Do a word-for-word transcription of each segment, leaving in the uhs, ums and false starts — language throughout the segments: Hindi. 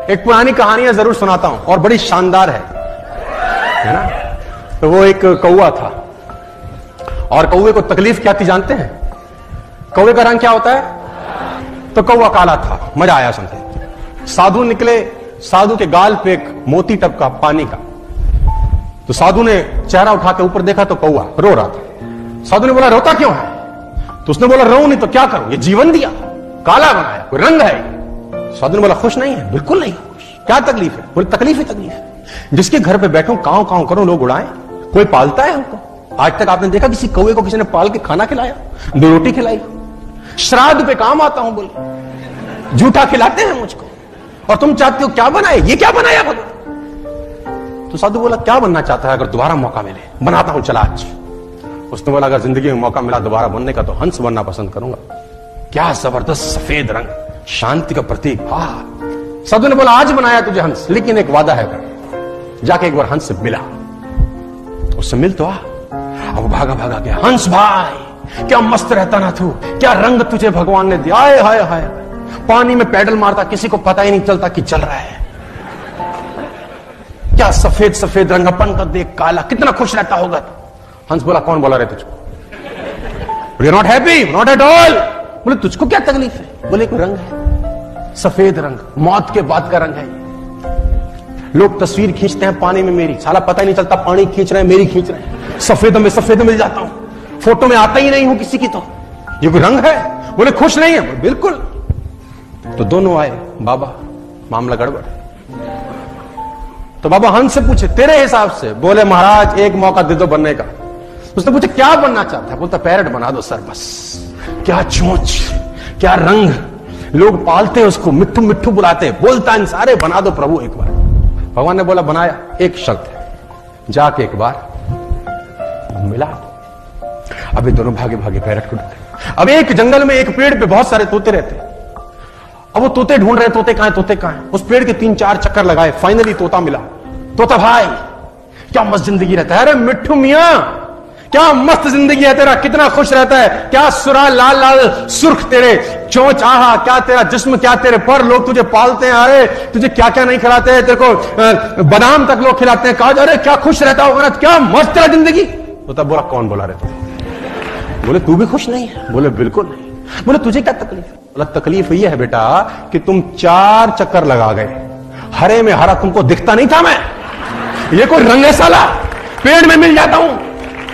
एक पुरानी कहानियां जरूर सुनाता हूं और बड़ी शानदार है, है ना। तो वो एक कौवा था और कौवे को तकलीफ क्या थी जानते हैं? कौवे का रंग क्या होता है? तो कौवा काला था। मजा आया सुनते। साधु निकले, साधु के गाल पे एक मोती टपका पानी का। तो साधु ने चेहरा उठा के ऊपर देखा तो कौवा रो रहा था। साधु ने बोला रोता क्यों है? तो उसने बोला रो नहीं तो क्या करूं, ये जीवन दिया, काला बनाया, कोई रंग है। साधु ने बोला खुश नहीं है? बिल्कुल नहीं खुश। क्या तकलीफ है? बोले तकलीफ ही तकलीफ है। जिसके घर पे बैठूं कांव कांव करूं लोग उड़ाएं, कोई पालता है हमको? आज तक आपने देखा किसी कौवे को किसी ने पाल के खाना खिलाया, दो रोटी खिलाई? श्राद्ध पे काम आता हूं बोले, झूठा खिलाते हैं मुझको, और तुम चाहते हो क्या बनाए? ये क्या बनाया बोले? तो साधु बोला क्या बनना चाहता है? अगर दोबारा मौका मिले बनाता हूं, चला आज। उसने बोला अगर जिंदगी में मौका मिला दोबारा बनने का तो हंस बनना पसंद करूंगा। क्या जबरदस्त सफेद रंग, शांति का प्रतीक। हाँ, साधु ने बोला आज बनाया तुझे हंस, लेकिन एक वादा है कर, जाके एक बार हंस से मिला, उससे मिल तो आ। अब भागा भागा गया। हंस भाई क्या मस्त रहता ना तू, क्या रंग तुझे भगवान ने दिया, हाय हाय हाय। पानी में पैडल मारता, किसी को पता ही नहीं चलता कि चल रहा है। क्या सफेद सफेद रंग, अपन का देख काला, कितना खुश रहता होगा तू। हंस बोला कौन बोला रे तुझको? You not happy? Not at all. बोले तुझको क्या तकलीफ है? बोले कोई रंग है, सफेद रंग, मौत के बाद का रंग है। लोग तस्वीर खींचते हैं पानी में मेरी, साला पता ही नहीं चलता पानी खींच रहे हैं मेरी खींच रहे हैं, सफेद में सफेद मिल जाता हूं, फोटो में आता ही नहीं हूं किसी की। तो ये कोई रंग है? बोले खुश नहीं है? बिल्कुल। तो दोनों आए, बाबा मामला गड़बड़। तो बाबा हंस से पूछे तेरे हिसाब से? बोले महाराज एक मौका दे दो बनने का। उसने पूछा क्या बनना चाहता है? बोलता पैरट बना दो सर बस। क्या चोंच, क्या रंग, लोग पालते हैं उसको, मिट्ठू मिट्ठू बुलाते हैं, बोलता है सारे, बना दो प्रभु एक बार। भगवान ने बोला बनाया, एक शर्त है, जाके एक बार मिला। अभी दोनों भागे भागे पैरट को ढूंढते। अब एक जंगल में एक पेड़ पे बहुत सारे तोते रहते। अब वो तोते ढूंढ रहे, तोते कहां है, तोते कहां है। उस पेड़ के तीन चार चक्कर लगाए, फाइनली तोता मिला। तोता भाई क्या मस्त जिंदगी रहता है। अरे मिट्ठू मियां क्या मस्त जिंदगी है तेरा, कितना खुश रहता है, क्या सुरा लाल लाल सुर्ख तेरे चोंच, आहा क्या तेरा जिस्म, क्या तेरे पर, लोग तुझे पालते हैं, अरे तुझे क्या क्या नहीं खिलाते हैं, तेरे को बादाम तक लोग खिलाते हैं, काज, अरे क्या खुश रहता होगा, क्या मस्त तेरा जिंदगी। तो तब बोला कौन बोला रहता? बोले तू भी खुश नहीं है? बोले बिल्कुल नहीं। बोले तुझे क्या तकलीफ है? बोला तकलीफ यह है बेटा कि तुम चार चक्कर लगा गए, हरे में हरा तुमको दिखता नहीं था मैं, ये कोई रंग है साला, पेड़ में मिल जाता हूं।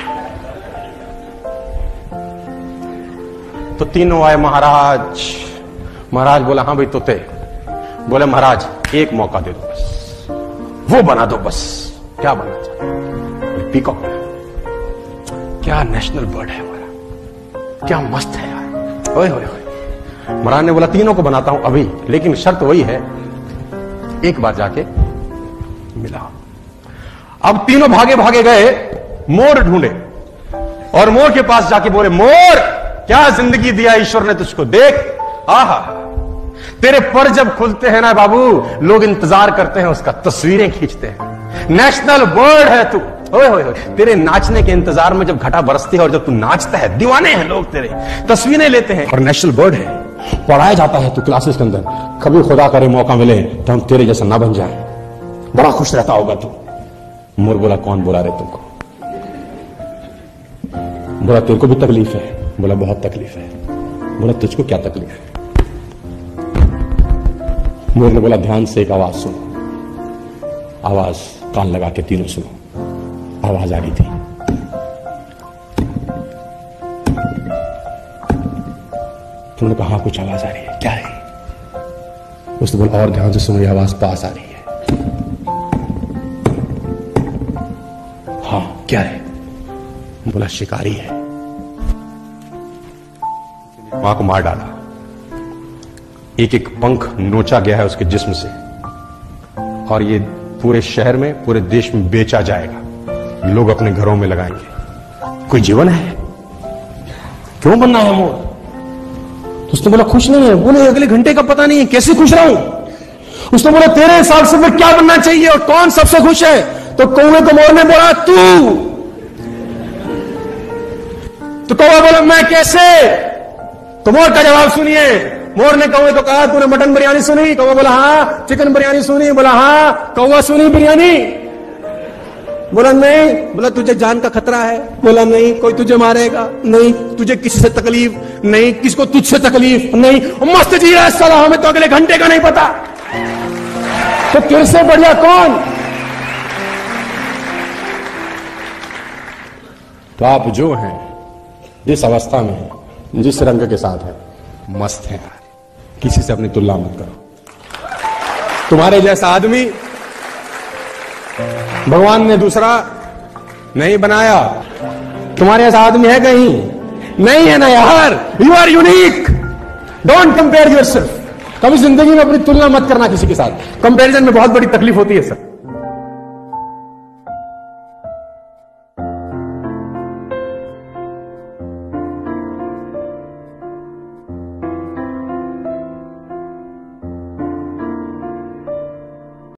तो तीनों आए महाराज। महाराज बोला हाँ भाई तोते। बोले महाराज एक मौका दे दो बस, वो बना दो बस। क्या बनना चाहते? पीकॉक। क्या नेशनल बर्ड है हमारा, क्या मस्त है यार, ओए होए होए। महाराज ने बोला तीनों को बनाता हूं अभी, लेकिन शर्त वही है एक बार जाके मिला। अब तीनों भागे भागे गए, मोर ढूंढे और मोर के पास जाके बोले मोर क्या जिंदगी दिया ईश्वर ने तुझको, देख आहा तेरे पर जब खुलते हैं ना बाबू, लोग इंतजार करते हैं उसका, तस्वीरें खींचते हैं, नेशनल बर्ड है तू। ओए होए होए, तेरे नाचने के इंतजार में जब घटा बरसती है और जब तू नाचता है दीवाने हैं लोग, तेरे तस्वीरें लेते हैं, और नेशनल बर्ड है, पढ़ाया जाता है तू क्लासेस के अंदर। कभी खुदा करे मौका मिले तो हम तेरे जैसा ना बन जाए, बड़ा खुश रहता होगा तू। मोर बोला कौन बोला रे तुमको? बोला तेरे को भी तकलीफ है? बोला बहुत तकलीफ है। बोला तुझको क्या तकलीफ है? मोर ने बोला ध्यान से एक आवाज सुनो। आवाज कान लगा के तीनों सुनो। आवाज आ रही थी, तुमने कहा हाँ कुछ आवाज आ रही है, क्या है? उसने बोला और ध्यान से सुनो, ये आवाज पास आ रही है। हाँ क्या है? बोला शिकारी है, मां को मार डाला, एक एक पंख नोचा गया है उसके जिस्म से, और ये पूरे शहर में पूरे देश में बेचा जाएगा, लोग अपने घरों में लगाएंगे। कोई जीवन है? क्यों बनना है मोर? तो उसने बोला खुश नहीं है। बोले अगले घंटे का पता नहीं है, कैसे खुश रहूं? उसने बोला तेरे हिसाब से फिर क्या बनना चाहिए और कौन सबसे खुश है? तो कौवे को मोर ने बोला तू। तो कौवा बोला मैं कैसे? तो मोर का जवाब सुनिए, मोर ने कौवे तो कहा तूने मटन बिरयानी सुनी? कौवा बोला हाँ। चिकन बिरयानी सुनी? बोला हाँ। कौवा सुनी बिरयानी? बोला नहीं। बोला तुझे जान का खतरा है? बोला नहीं। कोई तुझे मारेगा? नहीं। तुझे किसी से तकलीफ? नहीं। किसको तुझसे तकलीफ? नहीं। मस्त जी रहा है साला, हमें तो अगले घंटे का नहीं पता। तो तेरे से बढ़िया कौन? तो आप जो हैं, जिस अवस्था में हैं, जिस रंग के साथ हैं, मस्त हैं यार। किसी से अपनी तुलना मत करो। तुम्हारे जैसा आदमी भगवान ने दूसरा नहीं बनाया। तुम्हारे जैसा आदमी है कहीं? नहीं है ना यार। You are unique. Don't compare yourself. कभी जिंदगी में अपनी तुलना मत करना किसी के साथ। कंपैरिजन में बहुत बड़ी तकलीफ होती है सर।